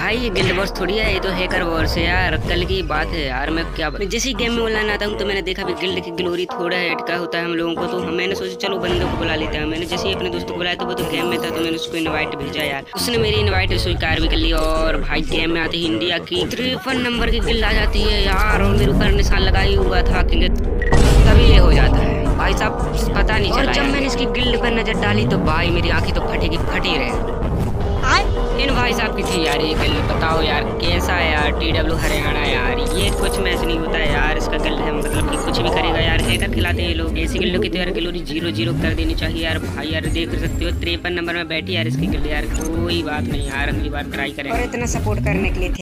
भाई ये guild Wars थोड़ी है, ये तो हैकर वॉर्स है यार। कल की बात है यार, मैं क्या जैसे गेम में ऑनलाइन आता हूँ तो मैंने देखा भी गिल्ड की ग्लोरी थोड़ा हेड का होता है हम लोगों को, तो मैंने सोचा चलो बंदों को बुला लेते हैं। मैंने जैसे ही अपने दोस्तों को बुलाया तो वो तो गेम में था, तो मैंने उसको इनवाइट भेजा यार। उसने मेरी इनवाइट स्वीकार भी कर ली और भाई गेम में आते ही इंडिया की 53 नंबर की गिल्ड आ जाती है यार, और मेरे ऊपर निशान लगाई हुआ था कि तभी ये हो जाता है भाई साहब, पता नहीं चला। जब मैंने इसकी गिल्ड पर नजर डाली तो भाई मेरी आंखें तो फटी रहे। इन भाई साहब की थी यार ये गिल्ड, बताओ यार कैसा है यार। TW हरियाणा यार, ये कुछ मैच नहीं होता है यार। इसका गिल्ड है मतलब कि कुछ भी करेगा यार, हैकर खिलाते हैं ये लोग। ऐसी गिल्डों की तो यार ग्लोरी 0-0 कर देनी चाहिए यार। भाई यार देख सकते हो 53 नंबर में बैठी यार इसकी गिल्ड यार। कोई बात नहीं यार, अगली बार ट्राई करेंगे। और इतना सपोर्ट करने के लिए